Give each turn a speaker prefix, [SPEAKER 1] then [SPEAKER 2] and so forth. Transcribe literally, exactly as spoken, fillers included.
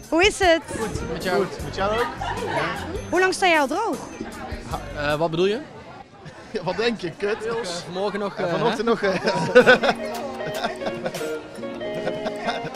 [SPEAKER 1] Hoe is het?
[SPEAKER 2] Goed, met jou?
[SPEAKER 3] Goed, met jou ook?
[SPEAKER 1] Ja. Hoe lang sta jij al droog?
[SPEAKER 2] Uh, wat bedoel je?
[SPEAKER 3] Ja, wat denk je, kut?
[SPEAKER 2] Uh, vanmorgen nog... Uh,
[SPEAKER 3] ja, vanochtend nog... Uh,